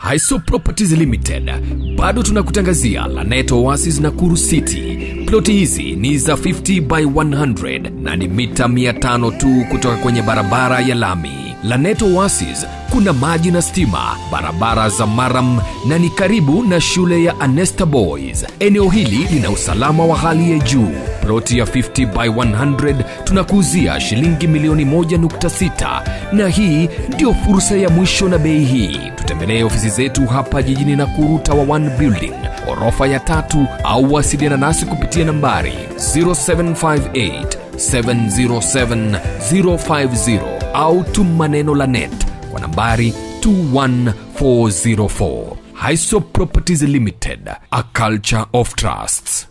Hiso Properties Limited bado tunakutangazia Lanet Oasis na Nakuru City. Ploti hizi ni za 50 by 100 na ni mita 500 tu kutoka kwenye barabara ya lami. Lanet Oasis kuna maji na stima, barabara za maram na ni karibu na shule ya Anesta Boys. Eneo hili lina usalama wa hali ya juu. Ploti ya 50 by 100 tunakuuzia shilingi milioni 1.6 na hii ndio fursa ya mwisho na bei hii. Tutembelee ofisi zetu hapa jijini Nakuru Tower 1 Building, orofa ya 3 au wasiliana nasi kupitia nambari 0758 707 050 au tuma neno Lanet kwa nambari 21404. Hiso Properties Limited, a culture of trusts.